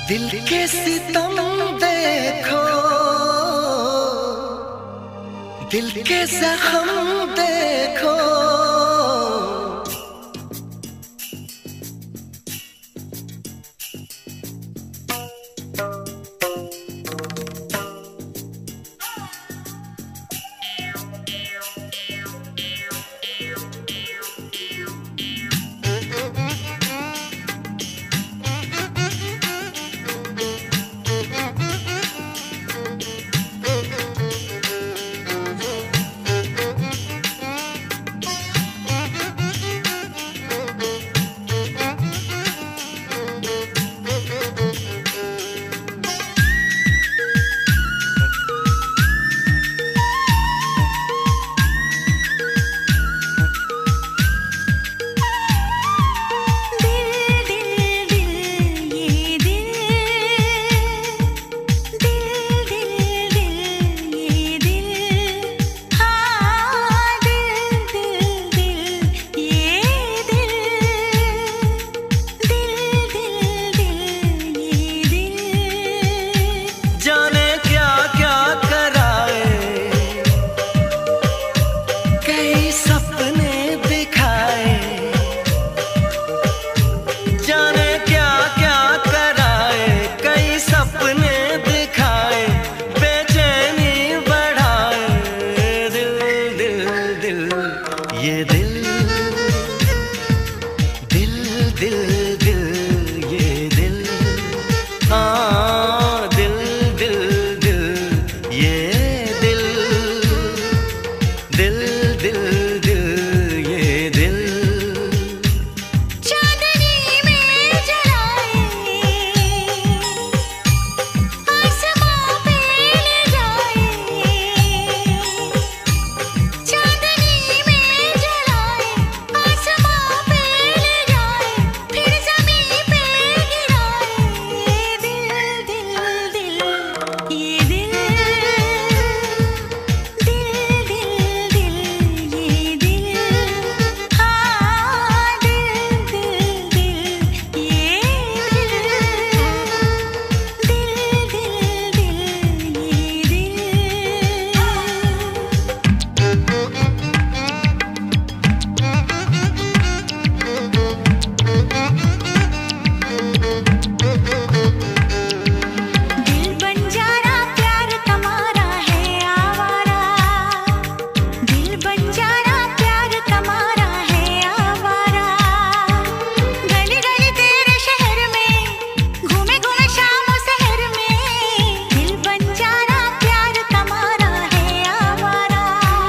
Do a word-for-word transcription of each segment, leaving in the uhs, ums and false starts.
दिल के सितम देखो, दिल के जख्म देखो, ये दिल दिल दिल दिल ये दिल, हाँ दिल दिल दिल ये दिल, दिल दिल दिल ये दिल। चांदनी में जलाए आसमां पे ले जाए, चांदनी में जलाए आसमां पे ले जाए, फिर ज़मीं पे गिराए। दिल दिल दिल ये दिल, दिल दिल दिल ये दिल, हाँ दिल दिल दिल ये दिल, दिल दिल दिल दिल बंजारा प्यार तुम्हारा है आवारा, दिल बंजारा प्यार तुम्हारा है आवारा। गली गली तेरे शहर में घूमे घूमे शाम शहर में, दिल बंजारा प्यार तुम्हारा है आवारा।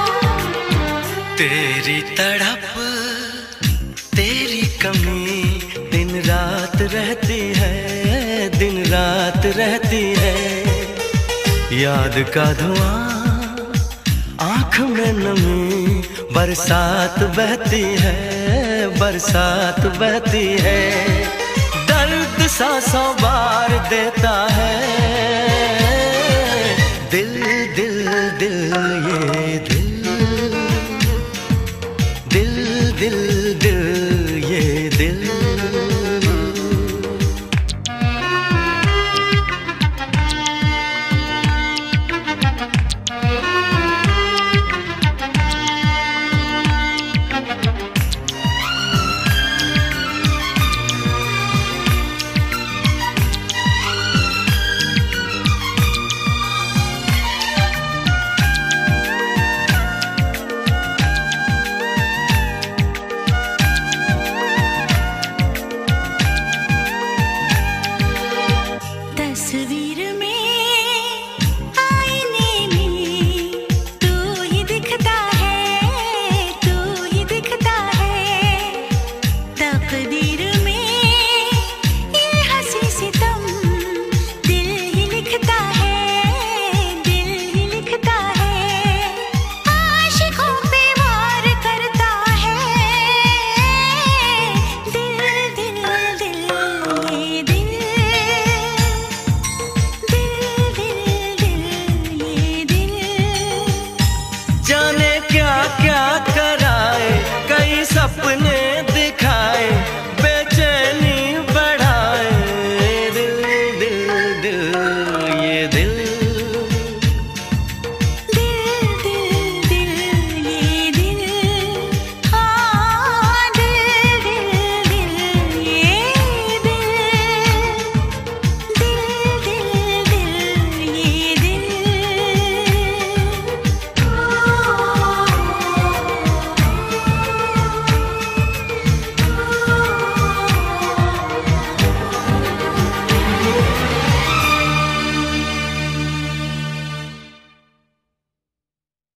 तेरी तड़प तेरी कमी दिन रात रहती है, दिन रात रहती है। याद का धुआं आँख में नमी, बरसात बहती है, बरसात बहती है। दर्द सा सौ बार देता